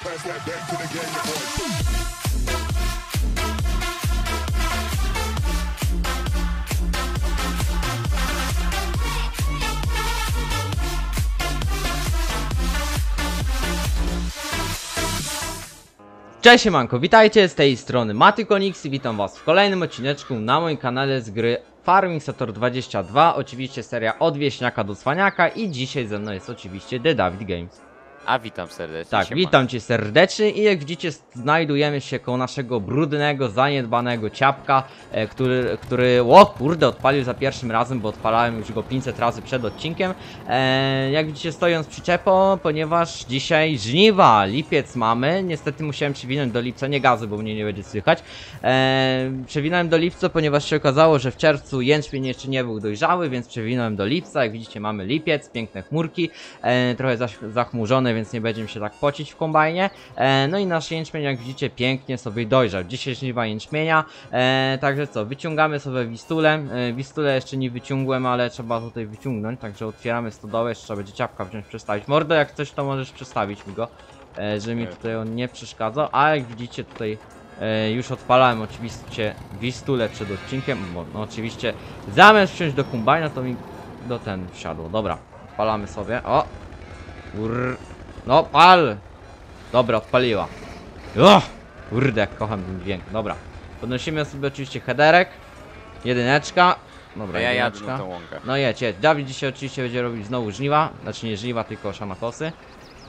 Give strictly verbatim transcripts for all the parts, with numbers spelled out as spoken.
Cześć siemanko, witajcie, z tej strony Matykonix i witam was w kolejnym odcineczku na moim kanale z gry Farming Simulator dwadzieścia dwa. Oczywiście seria od wieśniaka do cwaniaka i dzisiaj ze mną jest oczywiście The David Games. A witam serdecznie. Tak, siema. witam cię serdecznie i jak widzicie znajdujemy się koło naszego brudnego, zaniedbanego ciapka, e, który, który, o kurde, odpalił za pierwszym razem, bo odpalałem już go pięćset razy przed odcinkiem. E, jak widzicie stojąc przyczepą, ponieważ dzisiaj żniwa, lipiec mamy, niestety musiałem przewinąć do lipca, nie gazy, bo mnie nie będzie słychać. E, przewinąłem do lipca, ponieważ się okazało, że w czerwcu jęczmień jeszcze nie był dojrzały, więc przewinąłem do lipca. Jak widzicie mamy lipiec, piękne chmurki, e, trochę zachmurzone, więc nie będziemy się tak pocić w kombajnie. E, no i nasz jęczmień, jak widzicie, pięknie sobie dojrzał. Dzisiaj żniwa jęczmienia. E, także co, wyciągamy sobie wistulę. E, wistulę jeszcze nie wyciągłem, ale trzeba tutaj wyciągnąć. Także otwieramy stodołę, jeszcze trzeba będzie ciapka wziąć, przestawić. Mordo, jak coś, to możesz przestawić mi go, e, że mi tutaj on nie przeszkadzał. A jak widzicie tutaj e, już odpalałem oczywiście wistulę przed odcinkiem. Bo, no oczywiście zamiast wsiąść do kombajna, to mi do ten wsiadło. Dobra, odpalamy sobie. O! Urr. No pal! Dobra, odpaliła. O! Kurde, jak kocham ten dźwięk. Dobra. Podnosimy sobie oczywiście headerek. Jedyneczka. Dobra, ja jedyneczka. jadę na tą łąkę. No jedź, jedź. Dawid dzisiaj oczywiście będzie robić znowu żniwa. Znaczy nie żniwa, tylko szanakosy. Yy,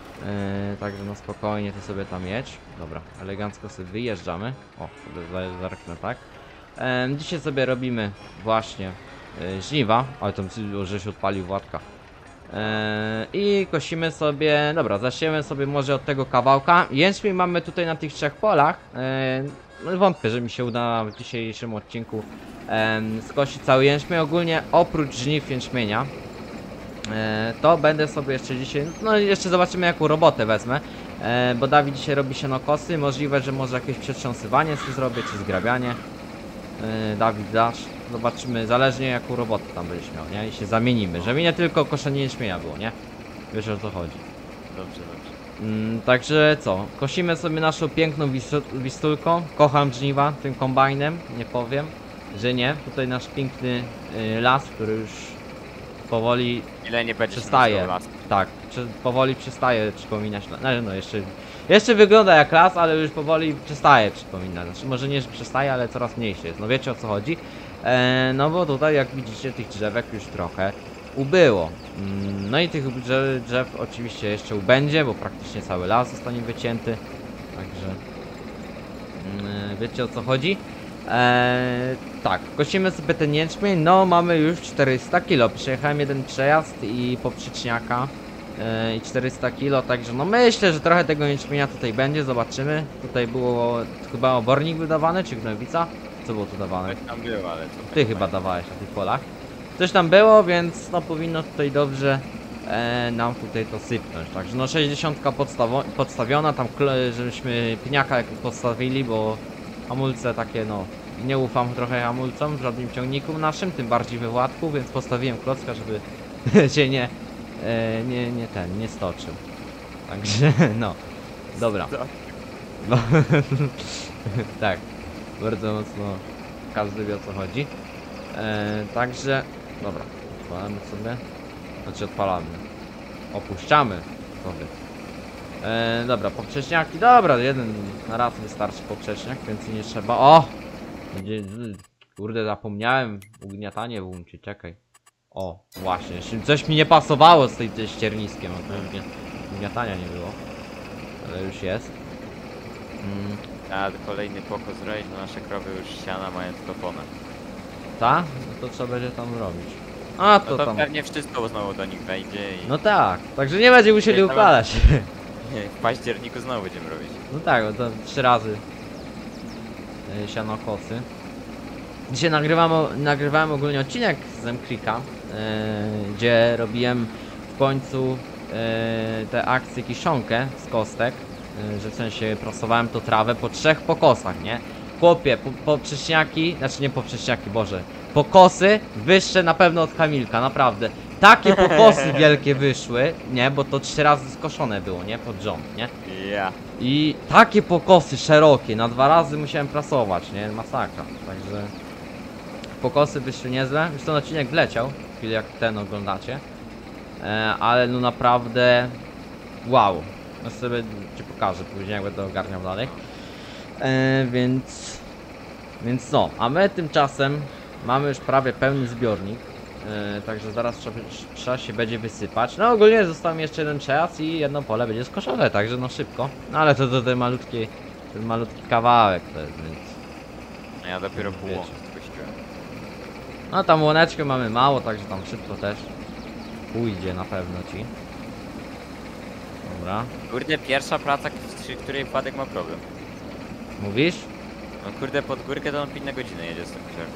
także no spokojnie, ty sobie tam jedź. Dobra, elegancko sobie wyjeżdżamy. O, sobie zerknę, tak. Yy, dzisiaj sobie robimy właśnie yy, żniwa. Ale tam żeś odpalił Władka. Eee, I kosimy sobie, dobra, zasiejemy sobie może od tego kawałka. Jęczmień mamy tutaj na tych trzech polach. eee, No wątpię, że mi się uda w dzisiejszym odcinku eee, skosić cały jęczmień. Ogólnie oprócz żniw jęczmienia eee, to będę sobie jeszcze dzisiaj, no jeszcze zobaczymy jaką robotę wezmę, eee, bo Dawid dzisiaj robi sianokosy. Możliwe, że może jakieś przetrząsywanie sobie zrobię, czy zgrabianie. eee, Dawid dasz. Zobaczymy, zależnie jaką robotę tam będziesz miał, nie? I się zamienimy, żeby nie tylko koszenie jęczmienia było, nie? Wiesz o co chodzi. Dobrze, dobrze. Mm, także co? Kosimy sobie naszą piękną wistulką. Kocham żniwa tym kombajnem, nie powiem, że nie. Tutaj nasz piękny y, las, który już powoli Ile nie będzie przestaje. Tak, prze, powoli przestaje przypominać. No, no jeszcze, jeszcze wygląda jak las, ale już powoli przestaje przypominać. Znaczy może nie, że przestaje, ale coraz mniejszy jest. No wiecie o co chodzi. E, no bo tutaj jak widzicie tych drzewek już trochę ubyło. Mm, no i tych drzew, drzew oczywiście jeszcze ubędzie, bo praktycznie cały las zostanie wycięty. Także mm, wiecie o co chodzi. E, tak, kosimy sobie ten jęczmień. No mamy już czterysta kilo. Przejechałem jeden przejazd i poprzeczniaka e, i czterysta kilo, także no myślę, że trochę tego jęczmienia tutaj będzie, zobaczymy. Tutaj było chyba obornik wydawany, czy gnojowica? Co było tu dawane? Tam było, ale to Ty chyba dawałeś na tych polach. Coś tam było, więc no powinno tutaj dobrze e, nam tutaj to sypnąć. Także no sześćdziesiątka podstawiona, tam żebyśmy pniaka jak postawili, bo hamulce takie no nie ufam trochę hamulcom w żadnym ciągniku naszym, tym bardziej we Władku, więc postawiłem klocka, żeby się nie, e, nie, nie ten, nie stoczył. Także no, dobra. No, tak. Bardzo mocno każdy wie o co chodzi. Eee, także, dobra, odpalamy sobie. Znaczy odpalamy. Opuszczamy sobie. Eee, dobra, poprzeczniaki. Dobra, jeden na raz wystarczy poprzeczniak, więcej nie trzeba. O! Będzie, kurde, zapomniałem ugniatanie włączyć, czekaj. O, właśnie, coś mi nie pasowało z tej, tej ścierniskiem, a to już ugniatania nie było. Ale już jest. Mm. A kolejny pokos zrobić, bo nasze krowy już siana mają tylko ponę. Ta? No to trzeba będzie tam robić. A to, No to tam. pewnie wszystko znowu do nich wejdzie i No tak, także nie będzie musieli Nie, układać. w październiku znowu będziemy robić. No tak, bo to trzy razy yy, sianokosy. Dzisiaj nagrywam, nagrywałem ogólnie odcinek z Zemkrika, yy, gdzie robiłem w końcu yy, te akcje kiszonkę z kostek, yy, że w sensie prosowałem to trawę po trzech pokosach, nie? Chłopie, po, poprzeczniaki, znaczy nie poprzeczniaki, boże, pokosy wyższe na pewno od Kamilka, naprawdę. takie pokosy wielkie wyszły, nie, bo to trzy razy skoszone było, nie, pod rząd, nie? Ja. I takie pokosy szerokie, na dwa razy musiałem prasować, nie, masakra, także pokosy wyszły niezłe, już ten odcinek wleciał, chwilę jak ten oglądacie, e, ale no naprawdę, wow, no sobie ci pokażę później, jak będę ogarniał dalej, e, więc, więc no, a my tymczasem mamy już prawie pełny zbiornik. Yy, także zaraz trzeba, trzeba się będzie wysypać. No ogólnie został mi jeszcze jeden przejazd i jedno pole będzie skoszone, także no szybko. No ale to, to ten malutki, ten malutki kawałek to jest, więc... A ja dopiero Wiecie. pół łąki spuściłem. No tam łoneczkę mamy mało, także tam szybko też pójdzie na pewno ci. Dobra. Kurde, pierwsza praca, przy której Władek ma problem. Mówisz? No kurde, pod górkę to on pięć na godzinę jedzie z tym kosiarką.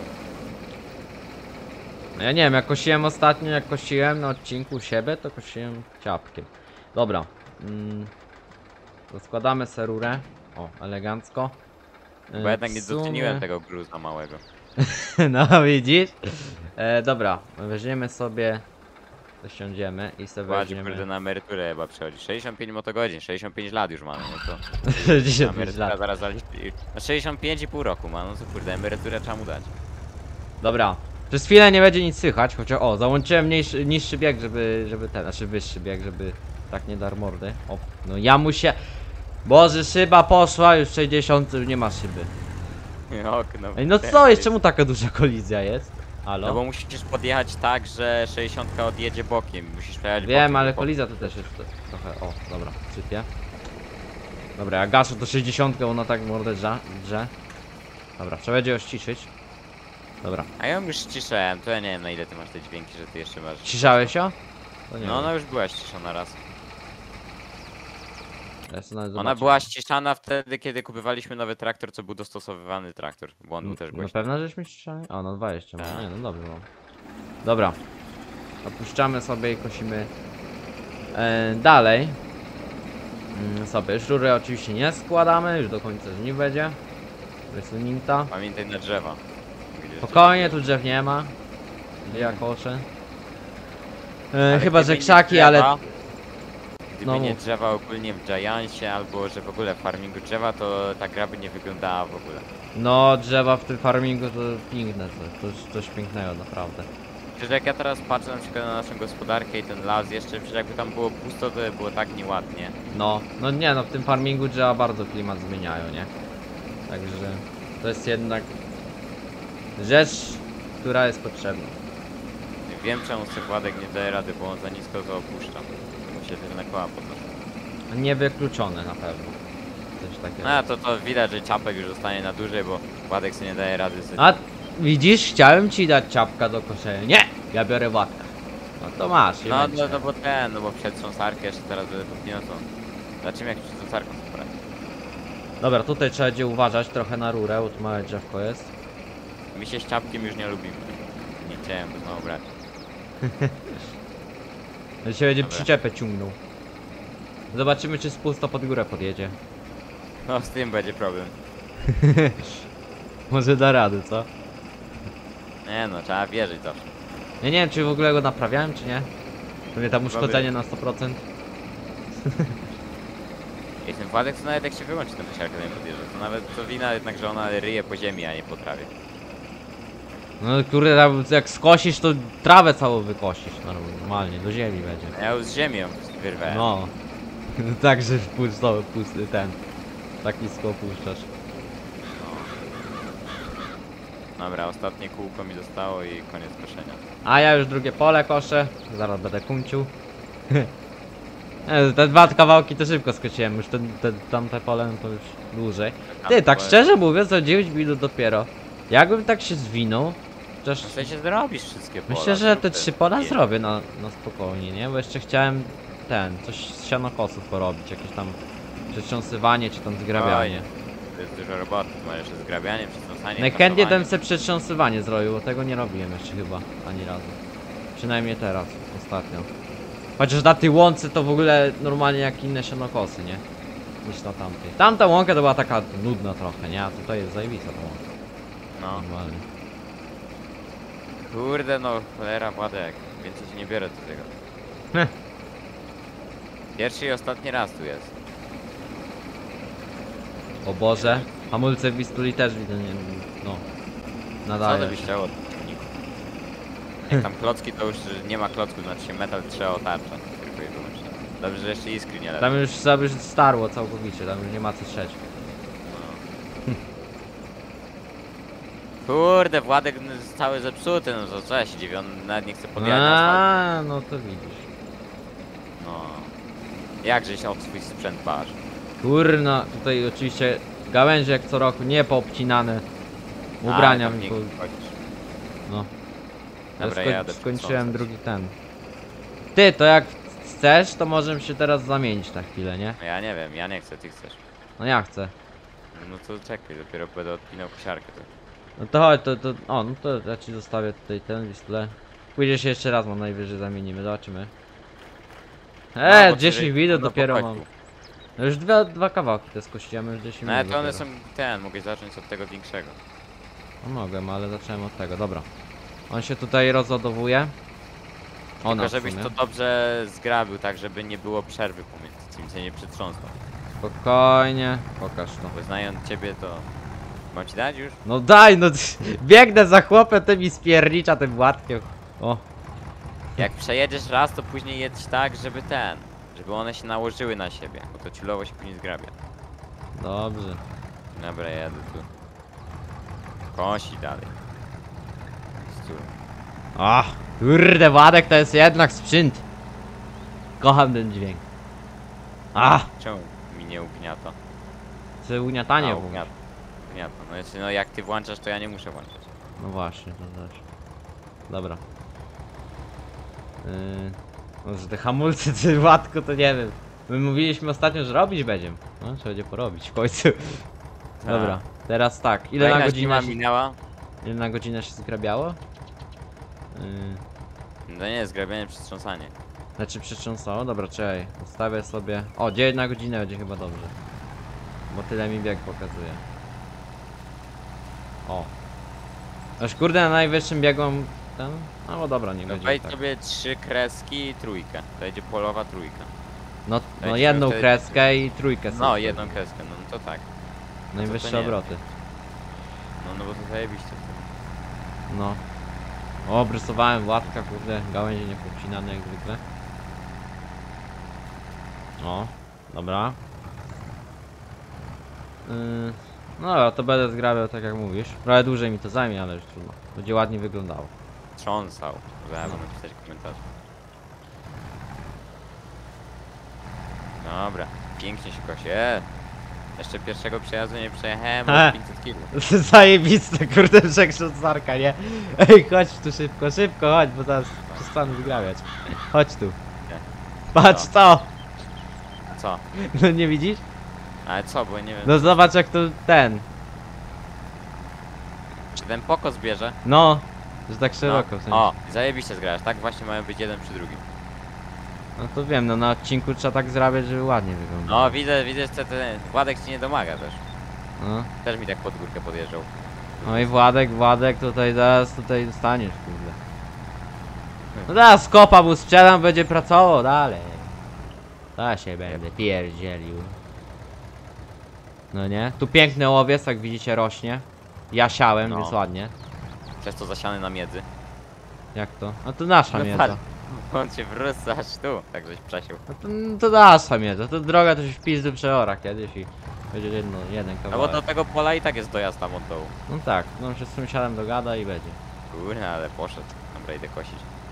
No ja nie wiem, jak kosiłem ostatnio, jak kosiłem na odcinku u siebie, to kosiłem ciapkiem. Dobra. Mm. Rozkładamy serurę. O, elegancko. Yy, Bo jednak nie w sumie- doceniłem tego gruza małego. No widzisz? E, dobra, weźmiemy sobie, dosiądziemy i sobie Władzi kurde weźmiemy na emeryturę chyba przechodzi. sześćdziesiąt pięć motogodzin, sześćdziesiąt pięć lat już mamy, no to sześćdziesiąt pięć emerytura lat. zaraz zaliczy. No sześćdziesiąt pięć i pół roku ma, no to kurde, emeryturę trzeba mu dać. Dobra, przez chwilę nie będzie nic słychać, chociaż o, załączyłem niższy, niższy bieg, żeby, żeby ten, znaczy wyższy bieg, żeby tak nie dar mordy. O, no ja muszę, Boże, szyba poszła, już sześćdziesiąt, już nie ma szyby. Okno. Ej, no co jest, czemu taka duża kolizja jest? Halo? No bo musisz podjechać tak, że sześćdziesiąt odjedzie bokiem, musisz przejechać Wiem, bokiem. ale bo- kolizja to też jest trochę, o, dobra, sypie. Dobra, ja gaszę to sześćdziesiąt, ona tak mordę drze, drze. Dobra, trzeba będzie ją ściszyć. Dobra, A ja ją już ściszałem, to ja nie wiem na ile ty masz te dźwięki, że ty jeszcze masz. ściszałeś ją? To nie No wiem. ona już była ściszona raz. Ja sobie nawet Ona zobaczę. była ściszana wtedy, kiedy kupywaliśmy nowy traktor, co był dostosowywany traktor. Bo on był też Na głośny. pewno żeśmy ściszali? O, no dwadzieścia Tak. mam. Nie, no dobrze mam. Dobra. Opuszczamy sobie i kosimy e, dalej. Mm, sobie szrury oczywiście nie składamy, już do końca żniw będzie. Wysunięta. Pamiętaj na drzewa. Gdzie Spokojnie, tu drzew nie ma. Gdzie ja koszę. E, Ale chyba, gdyby że nie krzaki, ale... drzewa- Gdyby No nie mów. drzewa ogólnie w Giantsie, albo że w ogóle w farmingu drzewa, to ta gra by nie wyglądała w ogóle. No, drzewa w tym farmingu to piękne, to, to jest coś pięknego, naprawdę. Przecież jak ja teraz patrzę na przykład na naszą gospodarkę i ten las jeszcze, przecież jakby tam było pusto, to by było tak nieładnie. No, no nie no, w tym farmingu drzewa bardzo klimat zmieniają, nie? Także to jest jednak rzecz, która jest potrzebna. Wiem czemu sobie Władek nie daje rady, bo on za nisko to opuszcza. Mu się tylne koła podnoszą. Niewykluczone na pewno. Coś takiego. No to to widać, że czapek już zostanie na dłużej, bo Władek sobie nie daje rady. Sobie... A widzisz, chciałem ci dać czapka do koszenia. Nie! Ja biorę Władka. No to masz. nie No, będzie. no, no bo ten, no bo przetrząsarkę jeszcze teraz będę podpinał to. Zobaczymy jak przetrząsarką sobie poradzi. Dobra, tutaj trzeba będzie uważać trochę na rurę, bo tu małe drzewko jest. My się z czapkiem już nie lubimy. Nie chciałem go znowu brać. Ja się będzie Dobra. przyczepę ciągnął. Zobaczymy, czy spusto pod górę podjedzie. No z tym będzie problem. Może da rady, co? Nie no, trzeba wierzyć zawsze. Ja nie wiem, czy w ogóle go naprawiałem, czy nie. Pewnie tam uszkodzenie na sto procent. Jeśli ten Władek to nawet jak się wyłączy ten wysiarkę nie podjeżdża, to nawet to wina jednak, że ona ryje po ziemi, a nie po trawie. No kurde, tam jak skosisz, to trawę całą wykosisz normalnie, do ziemi będzie. A ja już z ziemi ją wyrwę. No. Także pusto, pusty ten. Tak nisko opuszczasz. Dobra, ostatnie kółko mi zostało i koniec koszenia. A ja już drugie pole koszę. Zaraz będę kuncił. E, Te dwa kawałki to szybko skosiłem, już te, te, tamte pole no to już dłużej. Ty, tak szczerze mówiąc, za dziewięć minut dopiero. Jakbym tak się zwinął, chociaż W sensie zrobisz wszystkie pola. myślę, że zrób te te- trzy pola nie. zrobię na, na spokojnie, nie? Bo jeszcze chciałem ten, coś z sianokosów porobić, jakieś tam przetrząsywanie czy tam zgrabianie. To jest dużo roboty, tu masz jeszcze zgrabianie, przetrząsanie, Najchętniej kasowanie. bym se przetrząsywanie zrobił, bo tego nie robiłem jeszcze chyba ani razu. Przynajmniej teraz, ostatnio. Chociaż na tej łące to w ogóle normalnie jak inne sianokosy, nie? Niż na tamtej. Tamta łąka to była taka nudna trochę, nie? A tutaj jest zajebista ta łąka. No, Normalnie. Kurde no, cholera Władek. Więcej się nie biorę do tego. Heh. Pierwszy i ostatni raz tu jest. O Boże, hamulce w Wistuli też widzę, nie no. Co Nadaje to byś się. chciał od silniku? Jak tam klocki to już nie ma klocków, znaczy się metal trzeba otarcza. Tylko i wyłącznie. Dobrze, że jeszcze iskry nie lecą. Tam już, tam już starło całkowicie, tam już nie ma co trzeć. Kurde, Władek no, jest cały zepsuty, no to co ja się dziwię, on nawet nie chce podjechać na asfalt. A, no to widzisz. No. Jakże się o swój sprzęt pasz. Kurna, tutaj oczywiście gałęzie jak co roku, nie poobcinane. Ubrania A, tam mi nie po... chodzisz. No. Ja Dobra, sko jadę skończyłem przetrząsać. drugi ten. Ty, to jak chcesz, to możemy się teraz zamienić na chwilę, nie? Ja nie wiem, ja nie chcę, ty chcesz. No ja chcę. No to czekaj, dopiero będę odpinał kosiarkę. To. No to chodź, to, to, o, no to ja ci zostawię tutaj ten Wistulę. Pójdziesz się jeszcze raz, mam najwyżej zamienimy, zobaczymy. No, Eee, bo dziesięć czyli- minut no, dopiero pochodź mam. tu. No już dwa, dwa kawałki te skościłem, już dziesięć No ale minut to one dopiero. są ten, mogę zacząć od tego większego. No mogłem, ale zacząłem od tego, dobra. On się tutaj rozładowuje. Ona Tylko w żebyś sumie. to dobrze zgrabił, tak żeby nie było przerwy pomiędzy tym, się nie przetrząsnął. Spokojnie, pokaż to. Bo znając ciebie to... Mam ci dać już? No daj, no biegnę za chłopem, ty mi spiernicza tym Władkiem. O, Jak przejedziesz raz, to później jedź tak, żeby ten... Żeby one się nałożyły na siebie, bo to ciulowo się później zgrabia. dobrze. Dobra, jadę tu. Kosi dalej. Stój. Ach, kurde, Władek to jest jednak sprzęt. Kocham ten dźwięk. Ach, Czemu mi nie ugniata? czy ugniatanie A, było. ugniata. Ugniata. No, jeśli, no jak ty włączasz, to ja nie muszę włączać. No właśnie, to też. Dobra. Yy, może te hamulce, ty Władku, to nie wiem. My mówiliśmy ostatnio, że robić będziemy. No, trzeba będzie porobić w końcu. Dobra, teraz tak. Ile na Kolejna godzinę zima się, minęła? ile na godzinę się zgrabiało? Yy, To nie jest zgrabianie, przetrząsanie. znaczy przytrząsało? Dobra, czekaj. Ustawię sobie... O, dziewięć na godzinę będzie chyba dobrze. Bo tyle mi bieg pokazuje. O. Aż kurde, na najwyższym biegu mam ten... No bo dobra, nie No będzie wejdź tak. sobie trzy kreski i trójkę. To będzie polowa trójka. No, no Będziemy jedną wtedy- kreskę i trójkę sobie. No, jedną kreskę, no to tak. Najwyższe nie. obroty. No, no bo to zajebiście. No. O, obrysowałem Władka, kurde, gałęzie nie pocinane jak zwykle. O, dobra. Yy, no dobra, to będę zgrabiał tak jak mówisz. Trochę dłużej mi to zajmie, ale już trudno. Będzie ładnie wyglądało. Trząsał. Zaraz będę pisać komentarz. Dobra, pięknie się kosi. E, jeszcze pierwszego przejazdu nie przejechałem, He. bo pięćset kilo. Zajebiste, kurde, przekrzącarka, nie? Ej, chodź tu szybko, szybko, chodź, bo zaraz przestanę zgrabiać. Chodź tu. Patrz Co? to! Co? No nie widzisz? Ale co, bo nie wiem, No zobacz jak to ten. czy ten pokos bierze? No, że tak No. szeroko w sensie. O, zajebiście zgrasz, tak właśnie mają być jeden przy drugim. No to wiem, no na odcinku trzeba tak zrabiać, żeby ładnie wyglądało. No, widzę, widzę, że ten Władek ci nie domaga też. No. Też mi tak pod górkę podjeżdżał. No i Władek, Władek tutaj zaraz tutaj dostaniesz, kurde. No teraz kopa mu sprzedam, będzie pracował dalej. To się będę pierdzielił. No nie? Tu piękny owiec, jak widzicie, rośnie. Ja siałem, No. więc ładnie. Przez to zasiany na miedzy. Jak to? No to nasza No miedza. patrz. On cię wróci aż tu, tak żeś przesił. No to, to nasza miedza, to droga to się w pizdu przeora kiedyś i będzie jedno, jeden No bo kawałek. do tego pola i tak jest dojazd tam od dołu. No tak, no się z sąsiadem dogada i będzie. Kurde, ale poszedł. Dobra, idę kosić.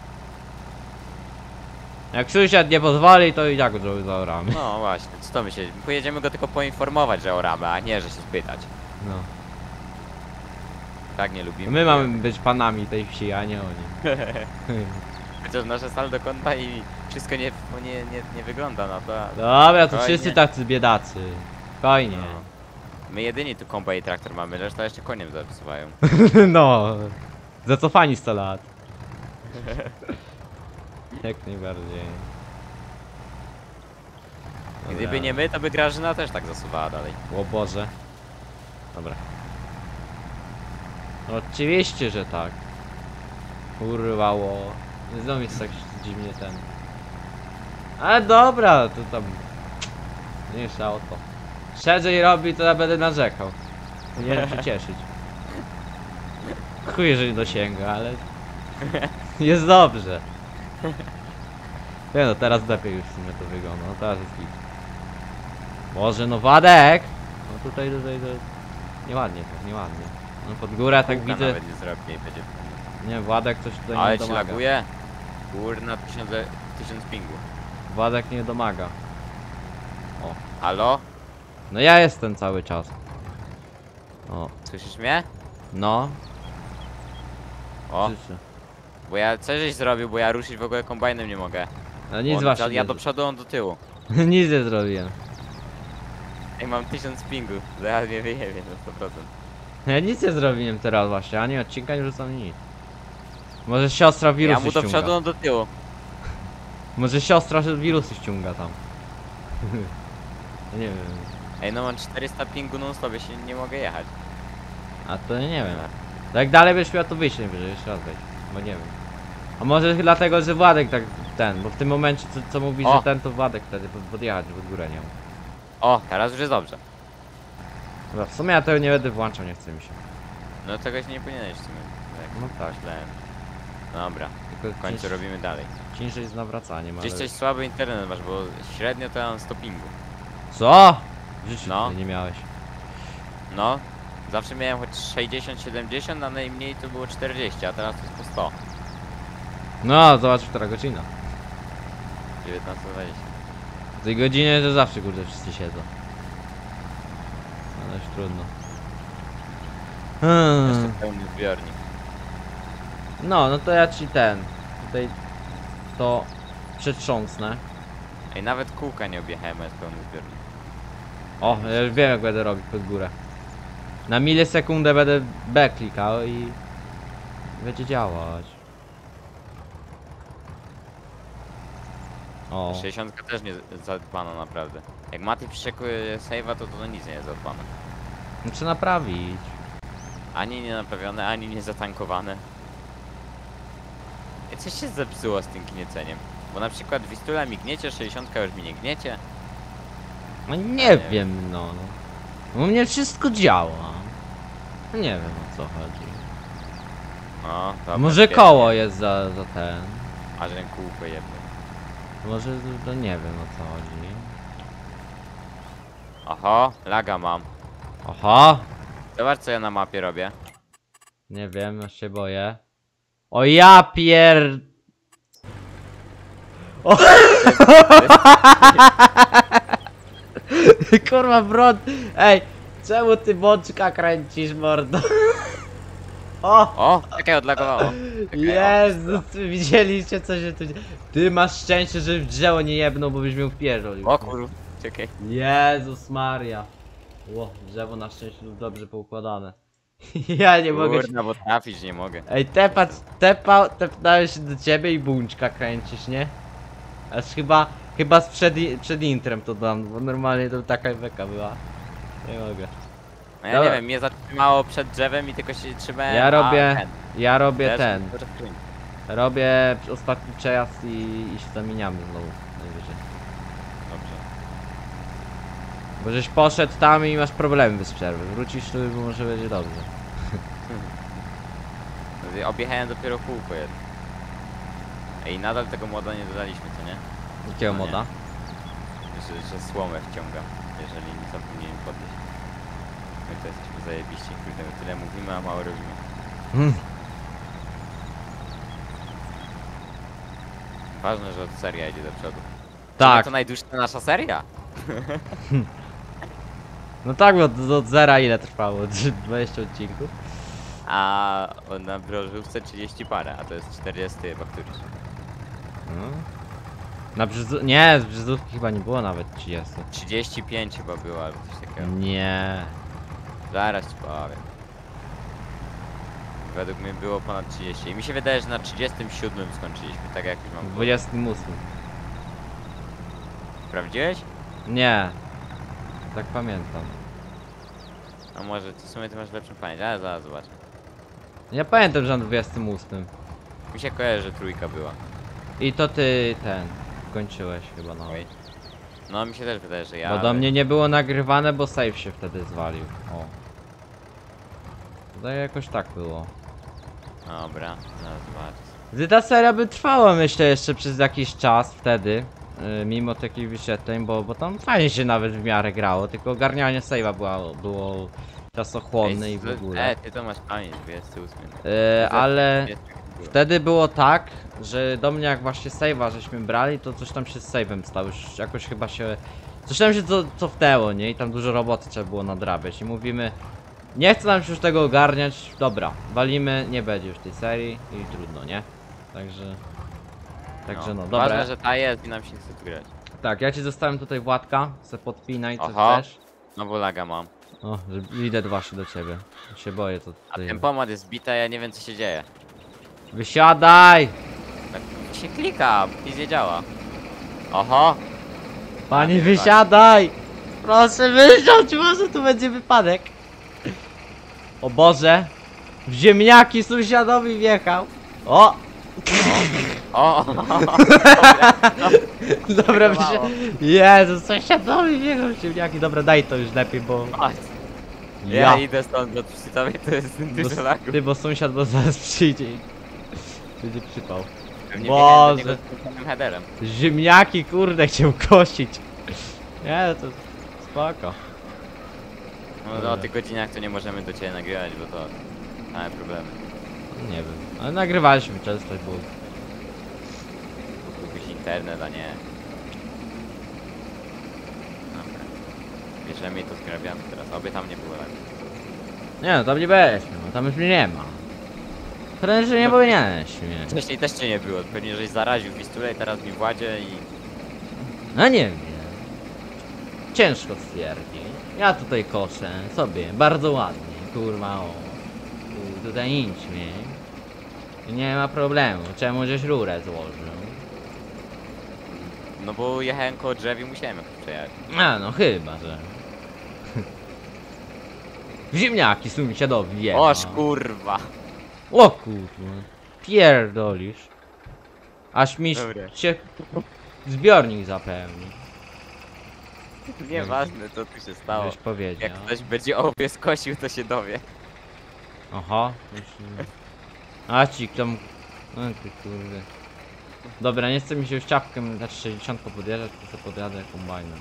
Jak sąsiad nie pozwoli, to i tak go zaoramy. No właśnie, co to my się... Pojedziemy go tylko poinformować, że oramy, a nie, że się spytać. No. Tak nie lubimy. My mamy być panami tej wsi, a nie oni. Chociaż nasze saldo konta i wszystko nie, nie, nie, nie wygląda na to. a- Dobra, to Fajnie. wszyscy tacy biedacy. Fajnie. No. My jedyni tu kompa i traktor mamy, reszta jeszcze koniem zapisywają. No. Zacofani sto lat. Jak najbardziej. Dobra. Gdyby nie my, to by Grażyna też tak zasuwała dalej. O Boże. Dobra. Oczywiście, że tak. Kurwa, ło. Znowu jest tak dziwnie ten. Ale dobra, to tam... Mniejsza o to. Szerzej robi, to ja będę narzekał. Nie wiem się cieszyć. Chuj, jeżeli dosięga, ale... Jest dobrze. Nie no, teraz lepiej już w sumie to wygląda, no teraz jest git. Może no Władek! No tutaj, tutaj, to... Nieładnie to, nieładnie. No pod górę tak Kółka widzę... nawet nie zrobię i będzie... Nie, Władek coś tutaj Ale nie ci domaga. laguje? Kurna, tysiąc, tysiąc pingu. Władek nie domaga. Halo? No ja jestem cały czas. O, Słyszysz mnie? no. O, Słyszę. bo ja coś żeś zrobił, bo ja ruszyć w ogóle kombajnem nie mogę. No nic On, właśnie. ja nie do zro- przodu, on do tyłu. Nic nie zrobiłem. Ej, mam tysiąc pingu. Zaraz mnie wyjebie na sto procent. Ja nic nie zrobiłem teraz właśnie, ani odcinka nie rzucam nic. Może siostra Ja wirusy mu do ściąga. przodu, on do tyłu. Może siostra wirusy ściąga tam. Nie wiem. Ej, no mam czterysta pingu non stop, ja się nie mogę jechać. A to nie wiem. To jak dalej będziesz miał to wyjść najwyżej, jeszcze raz wejdź. Bo nie wiem. A może dlatego, że Władek tak ten, bo w tym momencie co, co mówi, O! że ten to Władek wtedy pod- podjechać, żeby w górę nie mógł. O, teraz już jest dobrze. Dobra, w sumie ja tego nie będę włączał, nie chce mi się. No tegoś nie powinieneś w sumie. Tak No tak. myślałem. Dobra, Tylko w końcu cięż- robimy dalej. ciężej z nawracaniem, ale... Gdzieś coś słaby internet masz, bo średnio to ja mam sto pingu. Co? W życiu No. no. nie miałeś. No, zawsze miałem choć sześćdziesiąt siedemdziesiąt, a najmniej to było czterdzieści, a teraz to jest po sto. No, zobacz, która godzina. dziewiętnaście dwadzieścia. W tej godzinie to zawsze kurde wszyscy siedzą. No dość trudno. Hmm. Jeszcze pełny zbiornik. No, no to ja ci ten. Tutaj to przetrząsnę. Ej, nawet kółka nie objechałem, a jest pełny zbiornik. O, ja już wiem jak będę robić pod górę. Na milisekundę będę B klikał i będzie działać. O, sześćdziesiąt też nie zadbano naprawdę. Jak Mati przeszekuje save'a, to to nic nie jest zadbane. muszę naprawić. Ani nie naprawione, ani nie zatankowane. I coś się zepsuło z tym gnieceniem. Bo na przykład Wistula mi gniecie, sześćdziesiąt już mi nie gniecie. No nie nie wiem, no. no. U mnie wszystko działa. Nie wiem o co chodzi. No, dobra, Może świetnie. koło jest za, za ten. A że kółko jedno. Może to nie wiem o co chodzi. Oho, laga mam. Oho! Zobacz co ja na mapie robię. Nie wiem, aż się boję. O ja pier... O! Kurwa brod! Ej! Czemu ty bączka kręcisz, mordo? O! O, czekaj, odlagowało. Czekaj, Jezu, ty widzieliście co się tu dzieje? Ty masz szczęście, że w drzewo nie jebnął, bo byś miał wpierdolił. O, o kur... czekaj. Jezus Maria. Ło, drzewo na szczęście dobrze poukładane. Ja nie mogę się... Kurna, bo trafić nie mogę. Ej, tepa, tepa, tepnąłem się do ciebie i bączka kręcisz, nie? Aż chyba, chyba z przed, przed intrem to dam, bo normalnie to taka beka była. Nie mogę. No ja Dobra. nie wiem, mnie zatrzymało przed drzewem i tylko się trzymałem. Ja a robię, ten. ja robię Też ten. to rozkręcić. Robię ostatni przejazd i, i się zamieniamy znowu, najwyżej. Dobrze. Bo żeś poszedł tam i masz problemy bez przerwy. Wrócisz tu i może będzie dobrze. Objechałem dopiero kółko jedno. Ej, nadal tego moda nie dodaliśmy, co nie? Jakiego No nie. moda? Że, że słomę wciągam, jeżeli nie zapomniałem podnieść. My to jesteśmy zajebiści, kurde, my tyle mówimy, a mało robimy. Hmm. Ważne, że od seria idzie do przodu. Tak, To najdłuższa nasza seria? no tak, bo od, od zera ile trwało? dwadzieścia odcinków? A na brożówce trzydzieści parę, a to jest czterdzieści chyba któryś. No. Na brzyzu... Nie, z brzydówki chyba nie było nawet trzydzieści. trzydzieści pięć chyba było, albo coś takiego. Nie. Zaraz ci powiem. Według mnie było ponad trzydzieści. I mi się wydaje, że na trzydziestym siódmym skończyliśmy, tak jak już mam. dwudziestym ósmym. Sprawdziłeś? Nie. Tak pamiętam. A może ty w sumie ty masz lepszą pamięć, ale zaraz zobaczę. Ja pamiętam, że na dwudziestym ósmym. Mi się kojarzy, że trójka była. I to ty ten kończyłeś chyba no. Oj. No mi się też wydaje, że ja. Bo do ale- mnie nie było nagrywane, bo save się wtedy zwalił. O. Tutaj jakoś tak było. Dobra, no zobacz. Gdy ta seria by trwała, myślę, jeszcze przez jakiś czas wtedy. Yy, mimo takich wyświetleń, bo, bo tam fajnie się nawet w miarę grało, tylko ogarnianie save'a było, było czasochłonne i w ogóle. E, ty to masz pamięć, dwudziesty ósmy. Yy, ale Było. wtedy było tak, że do mnie jak właśnie save'a żeśmy brali, to coś tam się z save'em stało, już jakoś chyba się... Coś tam się co, cofnęło, nie? I tam dużo roboty trzeba było nadrabiać i mówimy... Nie chcę nam się już tego ogarniać, dobra, walimy, nie będzie już tej serii i trudno, nie? Także... Także no, dobra. Ważne, że ta jest i nam się nie chce tu grać. Tak, ja ci zostawiam tutaj Władka, se podpinaj co Oho. chcesz. Znowu laga mam. O, że- idę dwa się do ciebie. Się boję to A tutaj. ten pomad jest zbita, ja nie wiem co się dzieje. Wysiadaj! Tak się klika, nic nie działa. Oho! Pani nie, wysiadaj! Proszę wysiądź, może tu będzie wypadek. O Boże! W ziemniaki sąsiadowi wjechał. O! O! o, Dobra, Mało. wysiadaj. Jezu, sąsiadowi wjechał w ziemniaki. Dobra, daj to już lepiej, bo... o. Ja idę stąd, bo przy tobie to jest dużo Bo, lagu. ty, bo sąsiad bo zaraz przyjdzie i... Będzie przypał. Pewnie Boże. biegnie do niego z tym headerem. Ziemniaki, kurde, chciał kosić. Nie, to spoko. No, no o tych godzinach to nie możemy do ciebie nagrywać, bo to mamy problemy. Nie wiem, ale nagrywaliśmy często, bo... Kupić internet, a nie. Dobra. Bierzemy i to zgrabiamy teraz, oby tam nie było lagu. Nie no, tam nie weźmy, no tam już mnie nie ma. Wręcz nie powinieneś mnie. Wcześniej też cię nie było, pewnie żeś zaraził Wistulę i teraz mi Władzie i... No nie wiem. Ciężko stwierdzić. Ja tutaj koszę sobie, bardzo ładnie, kurwa o. Tu- Tutaj nic mi. Nie ma problemu, czemu żeś rurę złożył? No bo jechałem koło drzew i musiałem jakoś przejechać. A no chyba, że... Ziemniaki sąsiadowi wjechał. Oż kurwa! O kurwa, pierdolisz. Aż mi Dobra. się zbiornik zapełni. Nieważne co tu się stało. Żeś powiedział. Jak ktoś będzie owiec kosił, to się dowie. Aha. już- A ci tam... No ty kurde. Dobra, nie chce mi się już ciapkiem, znaczy sześćdziesiąt podjeżdżać, to sobie podjadę kombajnem.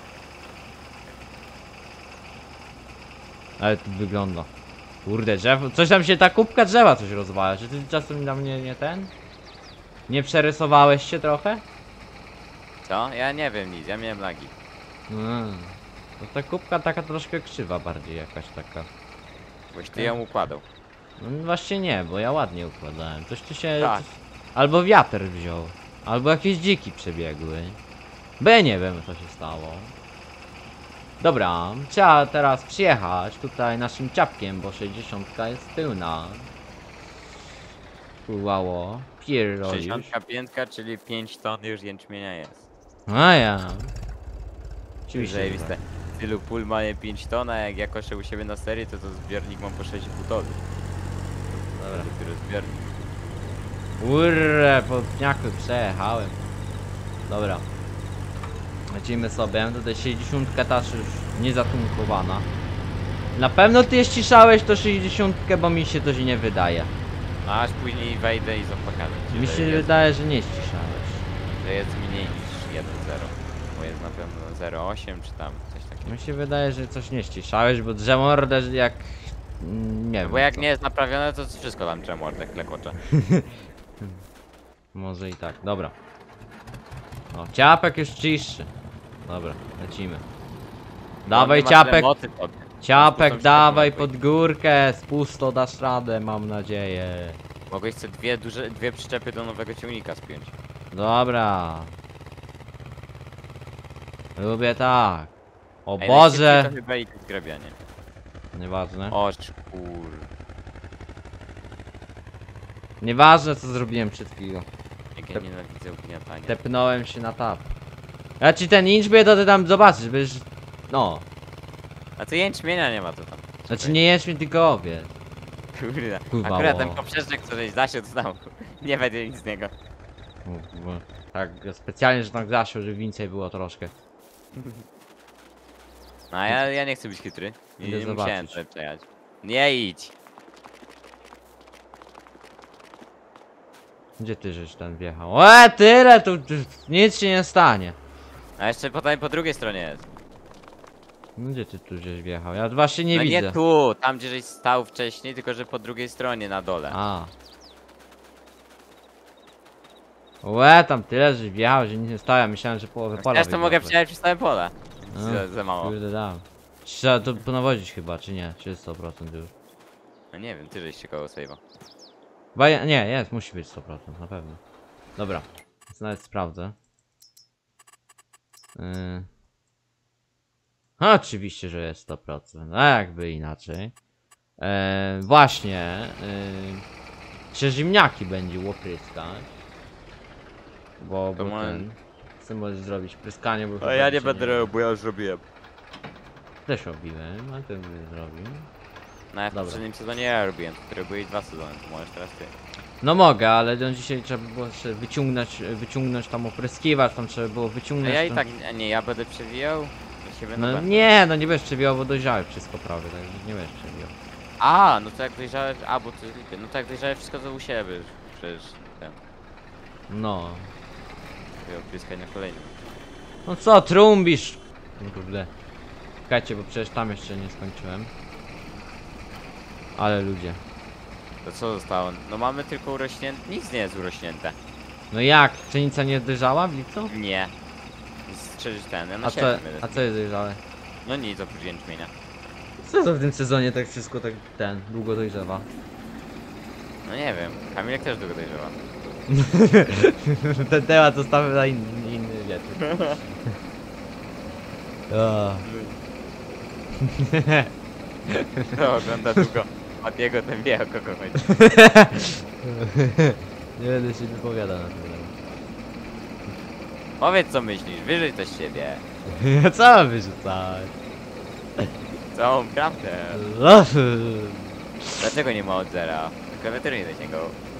Ale to wygląda. Kurde, drzewo. Coś tam się ta kubka drzewa coś rozwala. Czy ty czasem na mnie nie ten? Nie przerysowałeś się trochę? Co? Ja nie wiem nic, ja miałem lagi. Mm. To ta kubka taka troszkę krzywa bardziej jakaś taka. Boś ty ją układał. No właśnie nie, bo ja ładnie układałem. Coś tu się... Tak. Coś... Albo wiatr wziął. Albo jakieś dziki przebiegły. Bo ja nie wiem co się stało. Dobra, trzeba teraz przyjechać tutaj naszym ciapkiem, bo sześćdziesiątka jest pełna. Ułało. Pierdolisz. sześćdziesiąt pięć, czyli pięć ton już jęczmienia jest. A ja. Oczywiście. że Zajebiste. tak. Tylu pól ma pięć ton, a jak ja koszę u siebie na serii, to to zbiornik mam po sześć i pół tony. Dobra. Dopiero zbiornik. Urre, po pniaku przejechałem. Dobra. Lecimy sobie, tutaj sześćdziesiątka ta już nie zatunkowana. Na pewno ty ściszałeś to sześćdziesiątkę, bo mi się to nie wydaje. A aż później wejdę i zapłakamy. Mi się wydaje, że nie ściszałeś. Że jest mniej niż jeden zero. Bo jest na pewno zero osiem czy tam coś takiego. Mi się wydaje, że coś nie ściszałeś, bo drzemordę jak... mm, Nie No wiem. bo jak co. nie jest naprawione, to wszystko tam trzemordek klekocze. Może i tak, dobra. O, ciapek już ciszy. Dobra, lecimy. Dawaj On nie ma ciapek, tyle mocy tobie. ciapek, Spuszczą się dawaj do pod górkę. Spusto dasz radę, mam nadzieję. Mogłeś sobie dwie duże, dwie przyczepy do nowego ciągnika spiąć. Dobra. Lubię tak. O Ej, Boże! najszybciej to chyba i to zgrabianie. Nieważne. Oż kur... Nieważne co zrobiłem przed chwilą. Jak ja nienawidzę ugniatania. Tepnąłem się na tap. Ja ci ten inczbie to ty tam zobaczysz, będziesz... No. A tu jęczmienia nie ma to tam. Znaczy nie jesz mi tylko owiec. Kurde. Kurwa, Akurat o. ten poprzeczek, co żeś da się to tam Nie będzie nic z niego. Bo, bo, tak, specjalnie, że tak zasiął, żeby więcej było troszkę. No a ja, ja nie chcę być chytry. Nie, Idę nie musiałem zobaczyć. tutaj przejechać. Nie idź. Gdzie ty żeś ten wjechał? E, tyle, tu, tu nic się nie stanie. A jeszcze potem po drugiej stronie jest. No gdzie ty tu żeś wjechał? Ja właśnie nie no widzę. nie tu, tam gdzie żeś stał wcześniej, tylko że po drugiej stronie na dole. A. Łe, tam tyle, że wjechał, że nic nie stało. Ja myślałem, że połowę pola Też to mogę wywiozłeś. przejechać przez całe pole. A, Za, za mało. Kurde, dam. Trzeba to ponawodzić chyba, czy nie? Czy jest sto procent już? No nie wiem, ty żeś się koło save'a. Chyba je- nie, jest, musi być sto procent, na pewno. Dobra, więc nawet sprawdzę. Yy. A, oczywiście, że jest sto procent, a jakby inaczej. E, właśnie, yy, czy ziemniaki będzie opryskać? Bo, To bo może- ten... Chcę może zrobić pryskanie, bo... A chyba ja nie dzisiaj będę robił, bo ja już robiłem. Też robiłem, a ten by zrobił. No ja w Dobra. poprzednim sezonie ja robiłem, które były dwa sezony, to możesz teraz ty. No mogę, ale no dzisiaj trzeba było jeszcze wyciągnąć, wyciągnąć tam opryskiwacz, tam trzeba było No wyciągnąć... ja i tam- tak, nie, nie ja będę przewijał, ja się będę... No będę- nie, no nie będziesz przewijał, bo dojrzałe wszystko prawie, także nie będziesz przewijał. A, no to jak dojrzałe, a bo to jest lipy, no to jak dojrzałe wszystko to u siebie, przecież ten, No. opryskać na kolejnym. No co, trąbisz? Kurde. Czekajcie, bo przecież tam jeszcze nie skończyłem. Ale ludzie. To co zostało? No mamy tylko urośnięte, nic nie jest urośnięte. No jak? Pszenica nie dojrzała w lipcu? Nie. Strzelić ten, ja na A co, siebie a co jest dojrzałe? No nic oprócz jęczmienia. Co to w tym sezonie tak wszystko tak ten, długo dojrzewa? No nie wiem, Kamilek też długo dojrzewa. Ten temat zostawmy na inny, inny wieczór. O. Kto ogląda długo Matiego, ten wie o kogo chodzi. Nie będę się wypowiadał na ten temat. Powiedz co myślisz, wyżyj to z siebie. Co mam wyrzucać? Całą prawdę. Dlaczego nie ma od zera? Klawiatury nie do niego.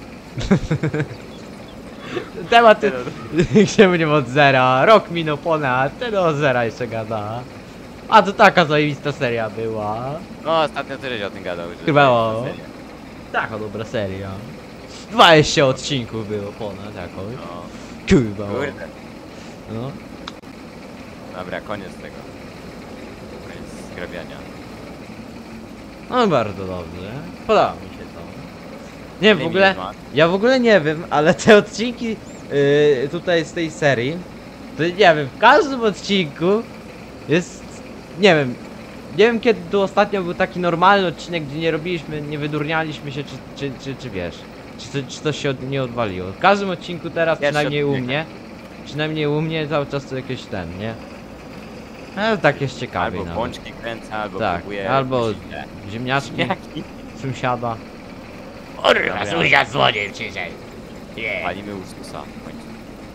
Temat czemu nie ma od zera? Rok minął ponad, ten od zera jeszcze gada. A to taka zajebista seria była. No ostatnio też o tym gadał. Że Chyba to o. jest seria. Taka dobra seria. dwadzieścia odcinków było ponad jakoś. No, Kurwa. kurde. No. Dobra, koniec tego. Koniec zgrabiania. No bardzo dobrze. Podoba mi się to. Nie, w Nie ogóle, minut ma. ja w ogóle nie wiem, ale te odcinki yy, tutaj z tej serii, to nie wiem, w każdym odcinku jest, nie wiem, nie wiem kiedy tu ostatnio był taki normalny odcinek, gdzie nie robiliśmy, nie wydurnialiśmy się, czy, czy, czy, czy wiesz, czy, czy, czy coś się od, nie odwaliło. W każdym odcinku teraz, Pierwszy przynajmniej u odcinek. mnie, przynajmniej u mnie cały czas to jakieś ten, nie? No tak jest ciekawiej Albo nawet. bączki kręca, albo Tak, próbuje... albo jakieś inne. ziemniaczki, Jaki? sąsiada. Dobra. sąsiad złodziej przyszedł. Nie. Palimy Ursusa w końcu.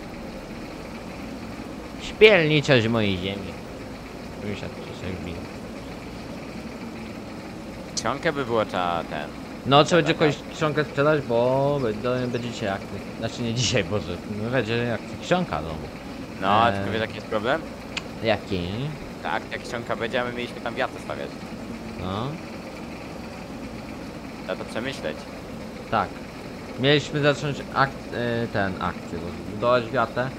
Śpielniczość mojej ziemi. Sąsiad przyszedł mi. Książkę by było trzeba ten... No trzeba będzie kogoś książkę sprzedać, bo będą- będzie dzisiaj akty. Znaczy nie dzisiaj, Boże. No będzie jak książka no. No, Eee. tylko wiesz jaki jest problem? Jaki? Tak, jak książka będzie, a my mieliśmy tam wiatr stawiać. No. Trzeba to przemyśleć. Tak. Mieliśmy zacząć akt, y, ten akcję, bo budować wiatę.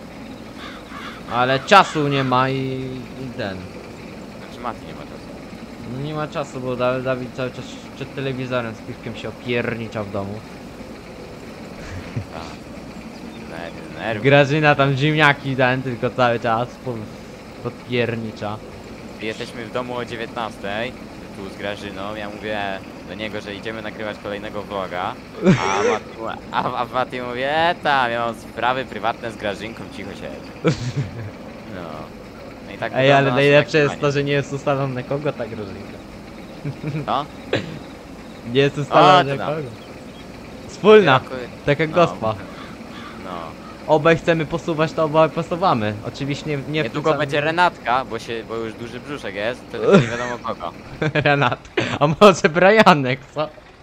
Ale czasu nie ma i, i ten. Znaczy Mati nie ma czasu. No nie ma czasu, bo Da- Dawid cały czas przed telewizorem z piwkiem się opiernicza w domu. Tak. Nerwy, nerwy. Grażyna tam ziemniaki ten tylko cały czas po, podpiernicza. Jesteśmy w domu o dziewiętnastej, tu z Grażyną, ja mówię do niego, że idziemy nagrywać kolejnego vloga, a Mati, a, a Mati mówi, e, tam, ja mam sprawy prywatne z Grażynką, cicho siedź. No. No i tak Ej, wygląda ale nasze najlepsze jest to, nagrywanie. że nie jest ustalone kogo ta Grażynka. Co? Nie jest O, ustalone to da. kogo. Wspólna, Jako- tak jak no, gospa. No. Obaj chcemy posuwać, to obaj posuwamy. Oczywiście nie, nie w Niedługo tym będzie Renatka, bo się, bo już duży brzuszek jest, to tylko nie wiadomo kogo. Renat. A może Brianek, co?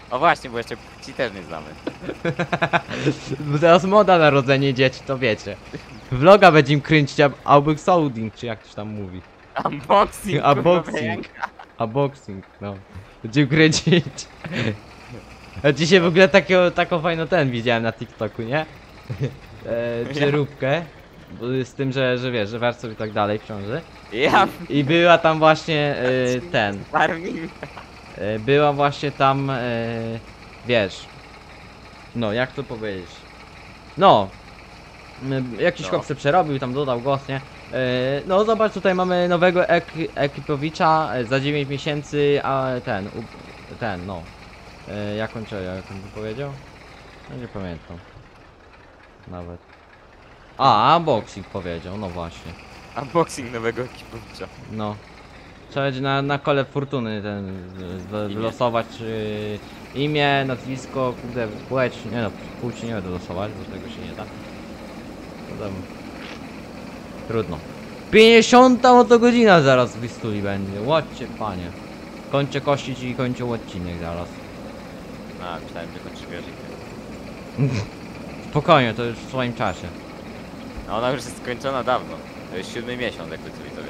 O właśnie, bo jeszcze ci też nie znamy. Bo teraz moda narodzenie dzieci, to wiecie. Vloga będzie im kręcić, unboxing, czy jak to się tam mówi. Unboxing, kurwa, Unboxing. pająka. Unboxing, no. Będziemy kręcić. A dzisiaj w ogóle takiego, taką fajną ten widziałem na TikToku, nie? E, przeróbkę. Bo z tym, że, że wiesz, że wersów i tak dalej w ciąży. Ja I była tam właśnie e, ten. farming. E, była właśnie tam, e, wiesz. No, jak to powiedzieć? No. m, Jakiś No. chłop se przerobił, tam dodał głos, nie? E, no zobacz, tutaj mamy nowego ek ekipowicza e, za dziewięć miesięcy, a ten, u, ten, no. E, jak on, czy, jak on to powiedział? No nie pamiętam. Nawet. A, unboxing powiedział, no właśnie. Unboxing nowego ekipowicza. No. Trzeba będzie na, na kole fortuny ten z- z- Imię. wylosować y, imię, nazwisko, kurde, płeć, nie no, płci nie będę losować, bo tego się nie da. No tam. Trudno. pięćdziesiąta oto godzina zaraz w stuli będzie, ładcie panie. Kończę kościć i kończę odcinek zaraz. A, myślałem, że kończy wieżyk. Spokojnie, to już w swoim czasie. No ona już jest skończona dawno. To jest siódmy miesiąc, jakby co widzowie.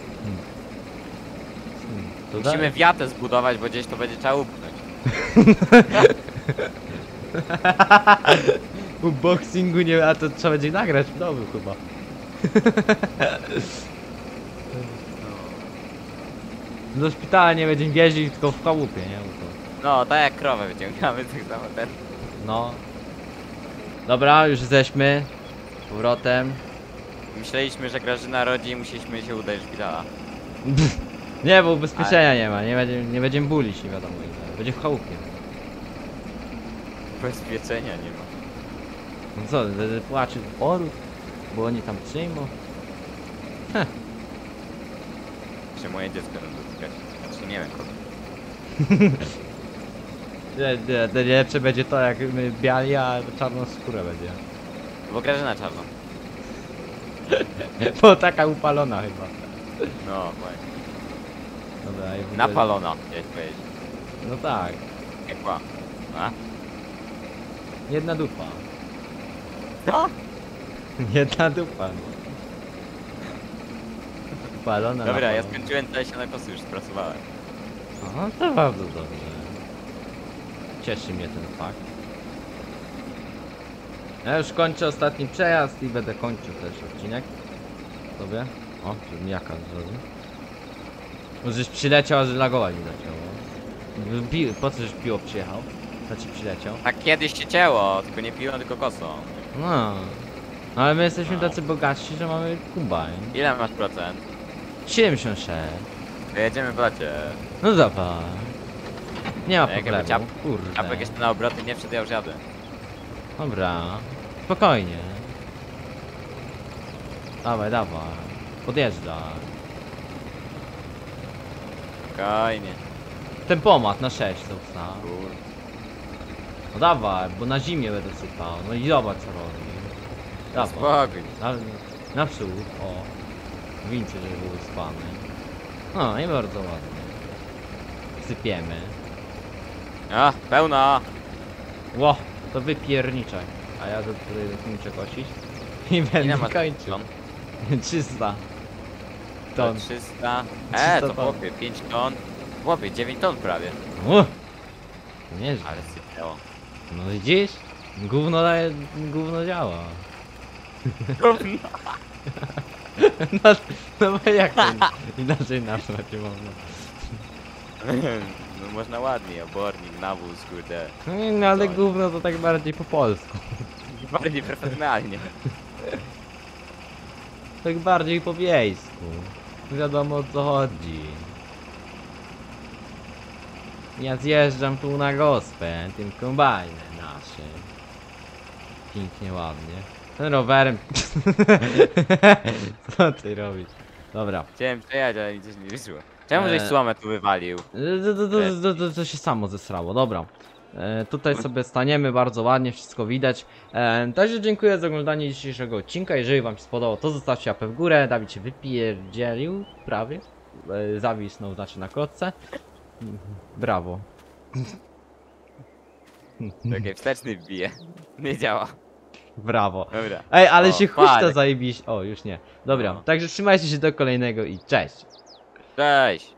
Hmm, to Musimy dalej. wiatę zbudować, bo gdzieś to będzie trzeba upchnąć. Unboxingu nie, a to trzeba będzie nagrać w domu chyba. Do szpitala nie będziemy wjeździć, tylko w chałupie, nie? Bo to- No, tak jak krowę wyciągamy, tak samo ten. No. Dobra, już jesteśmy. Z powrotem. Myśleliśmy, że Grażyna rodzi i musieliśmy się udać do szpitala. Nie, bo ubezpieczenia nie ma, nie będziemy, nie będziemy bulić, nie wiadomo ile. Będzie w chałupie. Ubezpieczenia nie ma. No co, będę płaczył orów, bo oni tam przyjmą. Czy moje dziecko będą dotykać? Znaczy nie wiem kogo. Nie, nie, najlepsze będzie to jak my biali, a czarną skórę będzie. Bo Grażyna czarna. Bo taka upalona chyba. No, właśnie. Dobra, i w ogóle- Napalona, chciałeś powiedzieć. No tak, Piekła. A? jedna dupa. Co? Jedna dupa. Upalona, Dobra, ja napalona. skończyłem tutaj się na kosy, już spracowałem. No to bardzo dobrze. Cieszy mnie ten fakt. Ja już kończę ostatni przejazd i będę kończył też odcinek. Sobie. O, żeby mi jaka zrobił. Możeś przyleciał, a że lagować mi zaczęło. Pi- Po co żeś piło przyjechał? Znaczy przyleciał. Tak kiedyś się cięło, tylko nie piłem, tylko kosą. No. No ale my jesteśmy No. tacy bogatsi, że mamy kubań. Ile masz procent? siedemdziesiąt sześć. To jedziemy w lacie. No dobra. Nie ma Jak jakby problemu. ciap- Kurde. Czapek jeszcze na obroty nie wszedł, ja już jadę. Dobra. Spokojnie. Dawaj, dawaj. Podjeżdżaj. Spokojnie. Tempomat na sześć to wsta. Kur... No dawaj, bo na zimie będę sypał. No i zobacz co robi. Dawaj. Spokój. Na, naprzód. O. Wincy, żeby były spane. No i bardzo ładnie. Sypiemy. A, pełna! Ło, to wypierniczaj. A ja do tutaj kończę kosić. I Ile będę masz kończył. ton? trzysta. To Ton. trzysta. E, trzysta to ton. chłopie, pięć ton. Chłopie, dziewięć ton prawie. O! Nieźle. Ale sypiało. No widzisz? Gówno daje, gówno działa. No, no bo jak to inaczej nazwać nie można. No można ładnie, obornik, nawóz, kurde. No ale gówno to tak bardziej po polsku. Bardziej profesjonalnie. Tak bardziej po wiejsku. Wiadomo o co chodzi. Ja zjeżdżam tu na gospę, tym kombajnem naszym. Pięknie, ładnie. Ten rowerem. Co ty robisz? Dobra. Chciałem przejechać, ale mi coś nie wyszło. Czemu żeś Eee. słomę tu wywalił? To, to, to, to, to, to się samo zesrało, dobra. E, tutaj sobie staniemy, bardzo ładnie, wszystko widać. E, także dziękuję za oglądanie dzisiejszego odcinka. Jeżeli wam się spodobało, to zostawcie łapę w górę. Dawid się wypierdzielił, prawie. E, zawisnął, znaczy na kotce. Brawo. Czekaj, wsteczny wbije. Nie działa. Brawo. Dobra. Ej, ale O, się huśta parek. zajebiś. O, już nie. Dobra, No. także trzymajcie się do kolejnego i cześć. Cześć.